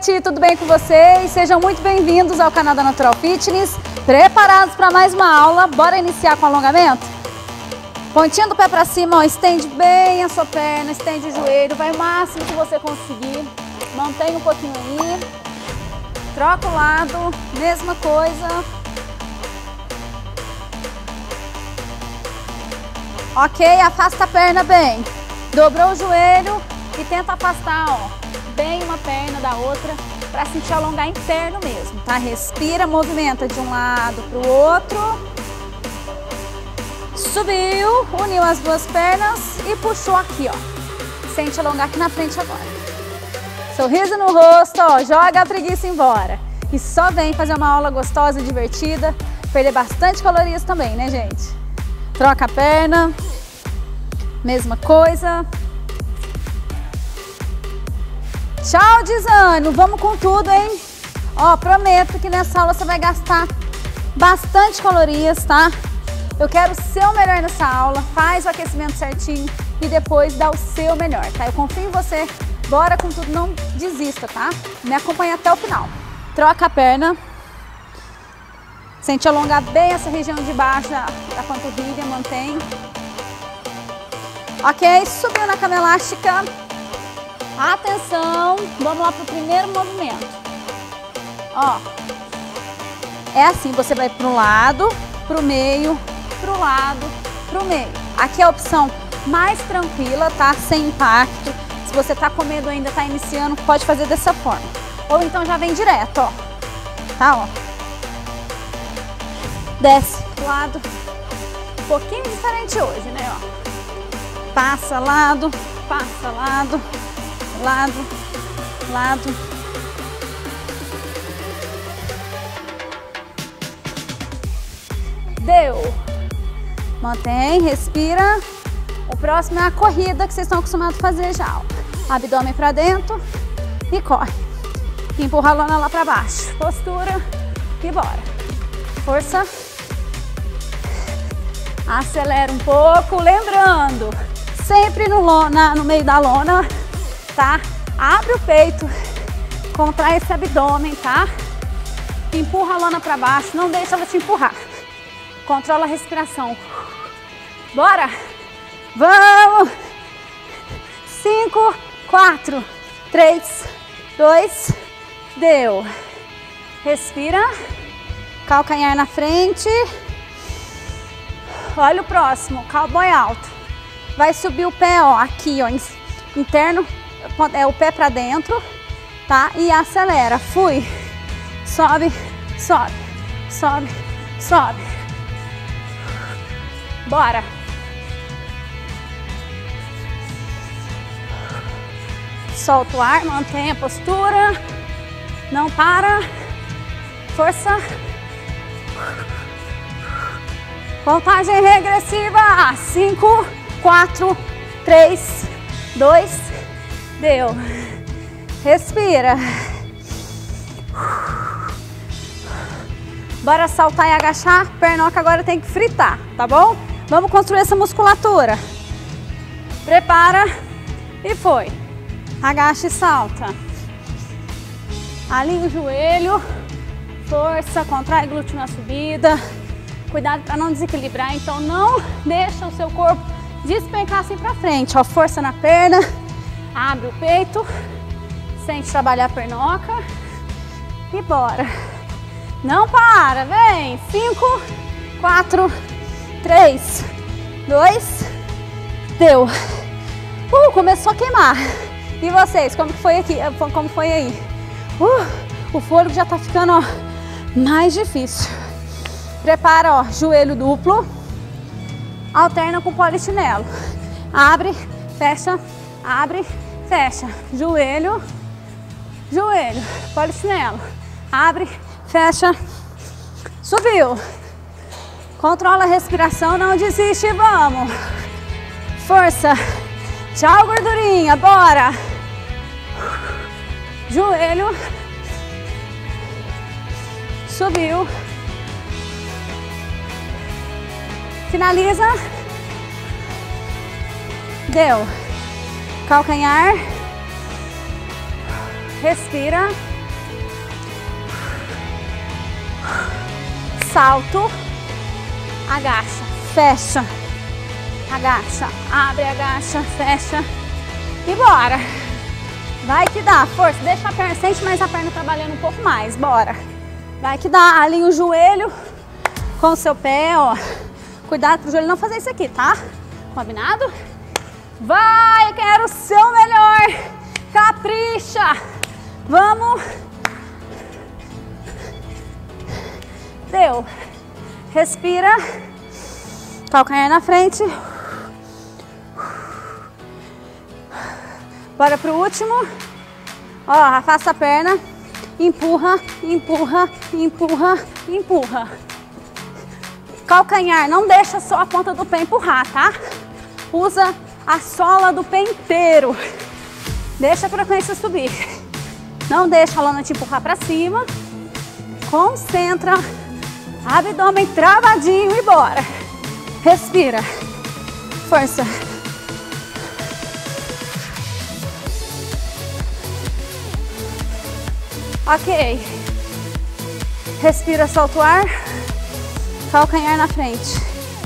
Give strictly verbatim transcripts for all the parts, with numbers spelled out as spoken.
gente, tudo bem com vocês? Sejam muito bem-vindos ao canal da Natural Fitness. Preparados para mais uma aula? Bora iniciar com o alongamento? Pontinha do pé para cima, ó, estende bem a sua perna, estende o joelho, vai o máximo que você conseguir. Mantém um pouquinho aí. Troca o lado, mesma coisa. Ok, afasta a perna bem. Dobrou o joelho e tenta afastar, ó, bem uma perna da outra para sentir alongar interno mesmo, tá? Respira, movimenta de um lado para o outro. Subiu, uniu as duas pernas e puxou aqui, ó. Sente alongar aqui na frente agora. Sorriso no rosto, ó, joga a preguiça embora. E só vem fazer uma aula gostosa e divertida. Perder bastante calorias também, né, gente? Troca a perna. Mesma coisa. Tchau, desânimo. Vamos com tudo, hein? Ó, prometo que nessa aula você vai gastar bastante calorias, tá? Eu quero o seu melhor nessa aula. Faz o aquecimento certinho e depois dá o seu melhor, tá? Eu confio em você. Bora com tudo, não desista, tá? Me acompanha até o final. Troca a perna. Sente alongar bem essa região de baixo da, da panturrilha, mantém. Ok, subiu na cama elástica. Atenção, vamos lá pro primeiro movimento. Ó, é assim, você vai pro lado, pro meio, pro lado, pro meio. Aqui é a opção mais tranquila, tá? Sem impacto. Se você tá com medo ainda, tá iniciando, pode fazer dessa forma. Ou então já vem direto, ó. Tá, ó. Desce pro lado. Um pouquinho diferente hoje, né, ó. Passa lado, passa lado, lado, lado. Deu. Mantém, respira. O próximo é a corrida que vocês estão acostumados a fazer já, ó. Abdômen pra dentro e corre. Empurra a lona lá pra baixo. Postura e bora. Força. Acelera um pouco. Lembrando, sempre no, lona, no meio da lona, tá? Abre o peito. Contrai esse abdômen, tá? Empurra a lona pra baixo. Não deixa ela te empurrar. Controla a respiração. Bora! Vamos! Cinco, quatro, três, dois, deu. Respira. Calcanhar na frente. Olha o próximo, cowboy alto. Vai subir o pé, ó, aqui, ó, interno, é o pé pra dentro, tá? E acelera. Fui. Sobe, sobe, sobe, sobe. Bora. Solta o ar, mantém a postura. Não para. Força. Contagem regressiva. Cinco, quatro, três, dois, deu. Respira. Bora saltar e agachar. Pernoca agora tem que fritar, tá bom? Vamos construir essa musculatura. Prepara e foi. Agacha e salta. Alinha o joelho. Força, contrai glúteo na subida. Cuidado para não desequilibrar, então não deixa o seu corpo despencar assim para frente. Ó, força na perna, abre o peito, sente trabalhar a pernoca e bora. Não para, vem. Cinco, quatro, três, dois, deu. Uh, começou a queimar. E vocês, como que foi aqui? Como foi aí? Uh, o fôlego já tá ficando, ó, mais difícil. Prepara, ó, joelho duplo, alterna com polichinelo. Abre, fecha, abre, fecha. Joelho, joelho, polichinelo. Abre, fecha, subiu. Controla a respiração, não desiste, vamos. Força. Tchau, gordurinha, bora. Joelho. Subiu. Finaliza. Deu. Calcanhar. Respira. Salto, agacha, fecha, agacha, abre, agacha, fecha e bora. Vai que dá, força, deixa a perna, sente mais a perna trabalhando um pouco mais, bora. Vai que dá, alinha o joelho com o seu pé, ó. Cuidado pro joelho não fazer isso aqui, tá? Combinado? Vai, quero o seu melhor. Capricha. Vamos. Deu. Respira. Calcanhar na frente. Bora pro último. Ó, afasta a perna. Empurra, empurra, empurra, empurra. Calcanhar, não deixa só a ponta do pé empurrar, tá? Usa a sola do pé inteiro. Deixa a frequência subir. Não deixa a lona te empurrar pra cima. Concentra. Abdômen travadinho e bora. Respira. Força. Ok. Respira, solta o ar. Calcanhar na frente.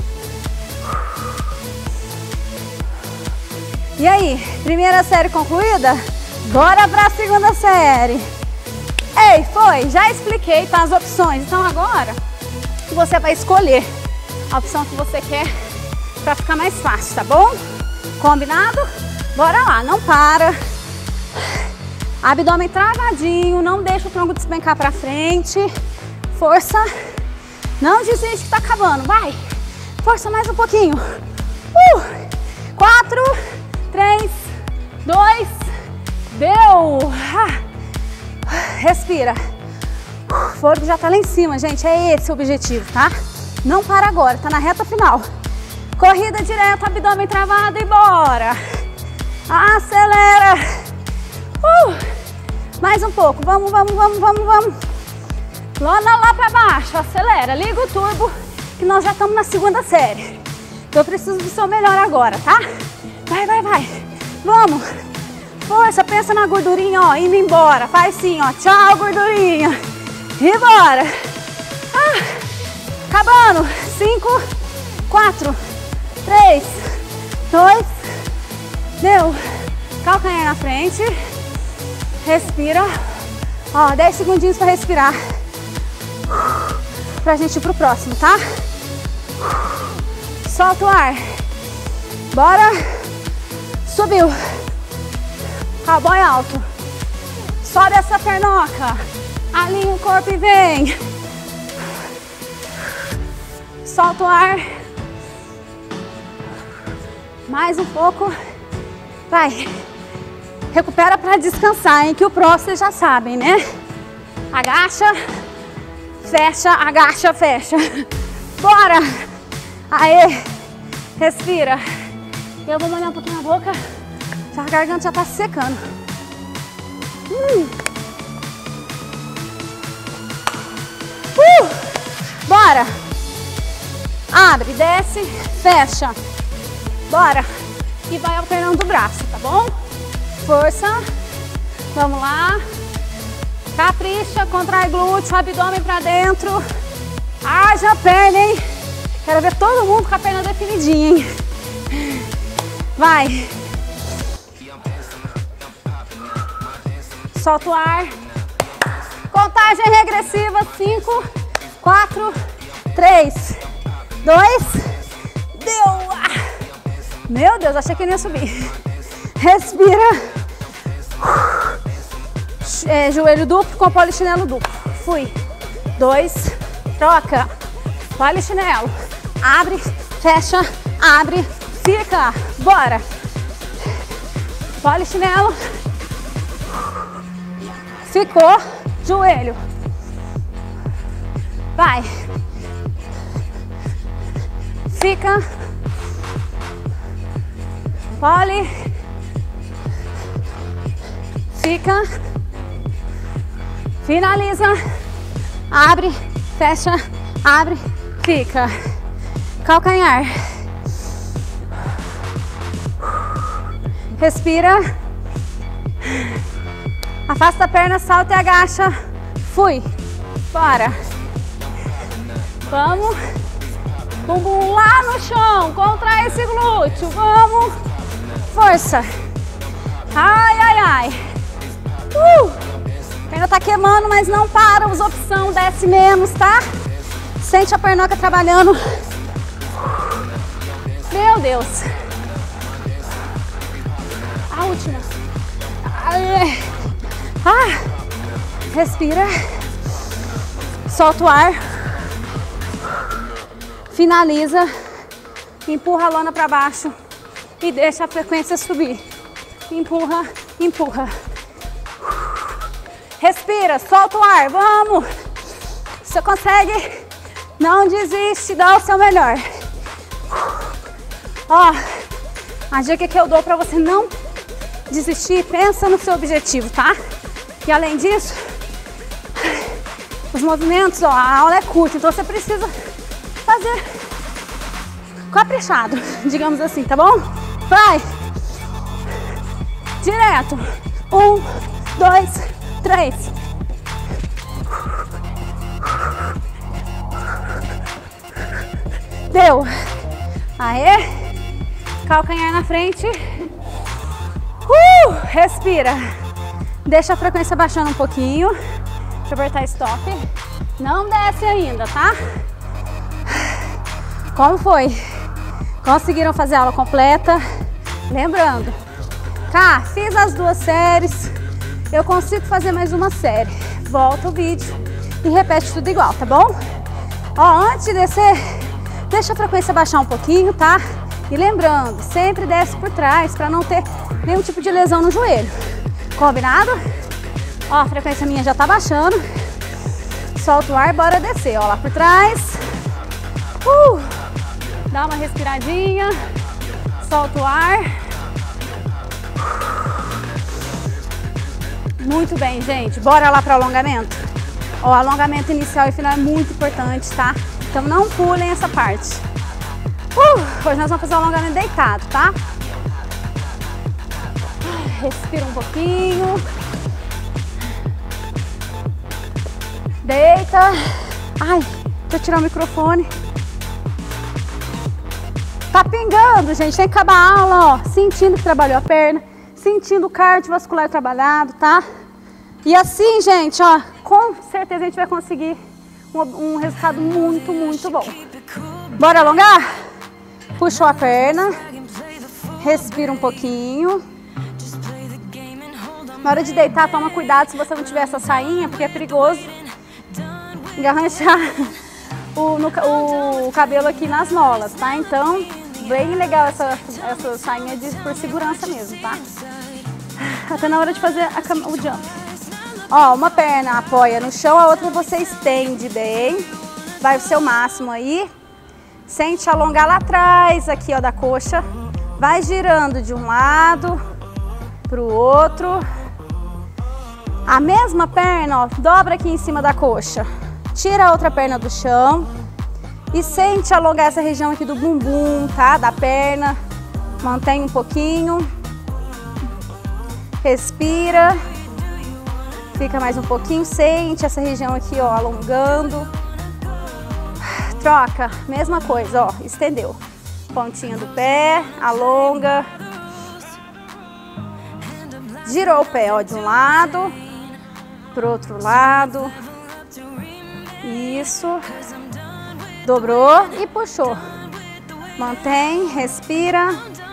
E aí, primeira série concluída? Bora pra segunda série. Ei, foi, já expliquei, tá, as opções. Então agora você vai escolher a opção que você quer pra ficar mais fácil, tá bom? Combinado? Bora lá, não para. Abdômen travadinho, não deixa o tronco despencar pra frente. Força. Não desiste que tá acabando, vai. Força mais um pouquinho. Uh, quatro, três, dois, deu. Ah, respira. O fôlego já tá lá em cima, gente. É esse o objetivo, tá? Não para agora, tá na reta final. Corrida direta, abdômen travado e bora. Acelera. Uh, mais um pouco. Vamos, vamos, vamos, vamos, vamos. Lona lá pra baixo. Acelera. Liga o turbo que nós já estamos na segunda série. Eu preciso do seu melhor agora, tá? Vai, vai, vai. Vamos. Força, pensa na gordurinha, ó, indo embora. Faz sim, ó. Tchau, gordurinha. E bora. Ah, acabando. Cinco, quatro, três, dois, deu. Calcanhar na frente. Respira. Ó, dez segundinhos para respirar. Pra gente ir pro próximo, tá? Solta o ar. Bora. Subiu. Cowboy alto. Sobe essa pernoca. Alinha o corpo e vem. Solta o ar. Mais um pouco. Vai. Recupera para descansar, hein? Que o próximo vocês já sabem, né? Agacha. Fecha, agacha, fecha. Bora. Aê. Respira. Eu vou molhar um pouquinho a boca. A garganta já tá se secando. Hum. Uh. Bora. Abre, desce, fecha. Bora. E vai alternando o braço, tá bom? Força. Vamos lá. Capricha, contrai glúteo, abdômen pra dentro. Haja perna, hein? Quero ver todo mundo com a perna definidinha, hein? Vai. Solta o ar. Contagem regressiva. Cinco, quatro, três, dois. Deu. Meu Deus, achei que não ia subir. Respira. É, joelho duplo com polichinelo duplo. Fui. Dois. Troca. Polichinelo. Abre, fecha, abre, fica. Bora. Polichinelo. Ficou. Joelho. Vai. Fica. Poli. Fica. Finaliza. Abre, fecha, abre, fica. Calcanhar. Respira. Afasta a perna, salta e agacha. Fui. Bora. Vamos. Bumbum lá no chão. Contrai esse glúteo. Vamos. Força. Ai, ai, ai. Uh! A perna tá queimando, mas não para. Usa opção. Desce menos, tá? Sente a pernoca trabalhando. Meu Deus. A última. Ah, respira. Solta o ar. Finaliza. Empurra a lona para baixo. E deixa a frequência subir. Empurra, empurra. Respira, solta o ar. Vamos. Você consegue. Não desiste, dá o seu melhor. Ó, a dica que eu dou para você não desistir, pensa no seu objetivo, tá? E além disso, os movimentos, ó, a aula é curta, então você precisa fazer caprichado, digamos assim, tá bom? Vai! Direto. Um, dois, três. Deu. Aê. Calcanhar na frente. Uh, respira. Deixa a frequência baixando um pouquinho. Deixa eu apertar stop. Não desce ainda, tá? Como foi? Conseguiram fazer a aula completa? Lembrando, tá, fiz as duas séries. Eu consigo fazer mais uma série. Volta o vídeo e repete tudo igual, tá bom? Ó, antes de descer, deixa a frequência baixar um pouquinho, tá? E lembrando, sempre desce por trás para não ter nenhum tipo de lesão no joelho. Combinado? Ó, a frequência minha já tá baixando. Solta o ar, bora descer. Ó, lá por trás. Uh, dá uma respiradinha. Solta o ar. Muito bem, gente. Bora lá para o alongamento? Ó, alongamento inicial e final é muito importante, tá? Então não pulem essa parte. Uh, hoje nós vamos fazer o alongamento deitado, tá? Respira um pouquinho. Deita. Ai, deixa eu tirar o microfone. Tá pingando, gente. Tem que acabar a aula, ó. Sentindo que trabalhou a perna. Sentindo o cardiovascular trabalhado, tá? E assim, gente, ó. Com certeza a gente vai conseguir um, um resultado muito, muito bom. Bora alongar? Puxou a perna. Respira um pouquinho. Na hora de deitar, toma cuidado se você não tiver essa sainha, porque é perigoso engarranchar o, no, o cabelo aqui nas molas, tá? Então, bem legal essa, essa sainha de, por segurança mesmo, tá? Até na hora de fazer a, o jump. Ó, uma perna apoia no chão, a outra você estende bem. Vai o seu máximo aí. Sente alongar lá atrás, aqui, ó, da coxa. Vai girando de um lado pro outro. A mesma perna, ó, dobra aqui em cima da coxa. Tira a outra perna do chão. E sente alongar essa região aqui do bumbum, tá? Da perna. Mantém um pouquinho. Respira. Fica mais um pouquinho. Sente essa região aqui, ó, alongando. Troca. Mesma coisa, ó. Estendeu. Pontinha do pé. Alonga. Girou o pé, ó, de um lado. Pro outro lado. Isso. Dobrou e puxou. Mantém, respira.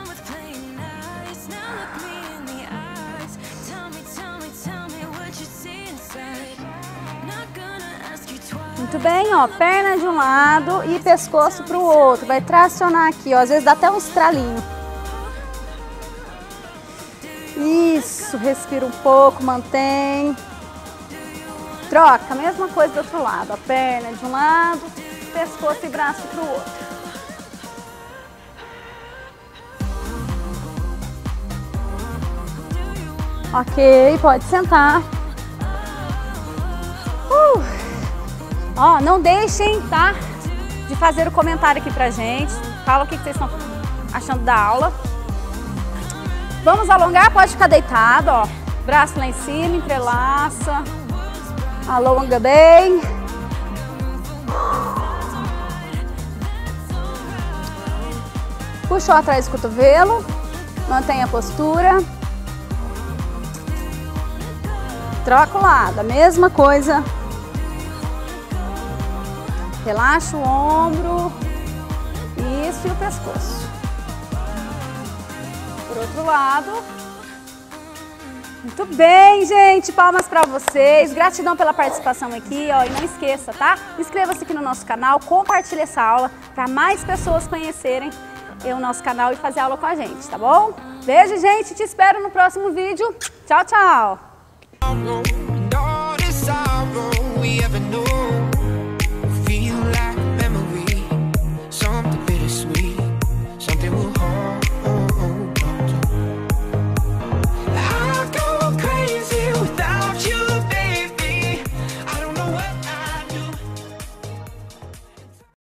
Muito bem, ó, perna de um lado e pescoço pro outro. Vai tracionar aqui, ó, às vezes dá até um estralinho. Isso, respira um pouco, mantém. Troca, mesma coisa do outro lado, a perna de um lado, pescoço e braço para o outro. Ok, pode sentar. Uh. Ó, não deixem, tá, de fazer o comentário aqui pra gente. Fala o que vocês estão achando da aula. Vamos alongar, pode ficar deitado, ó. Braço lá em cima, entrelaça. Alonga bem. Puxou atrás do cotovelo, mantenha a postura. Troca o lado, a mesma coisa. Relaxa o ombro. Isso, e o pescoço. Por outro lado. Muito bem, gente. Palmas para vocês. Gratidão pela participação aqui, ó. E não esqueça, tá? Inscreva-se aqui no nosso canal, compartilhe essa aula para mais pessoas conhecerem o nosso canal e fazer aula com a gente, tá bom? Beijo, gente. Te espero no próximo vídeo. Tchau, tchau.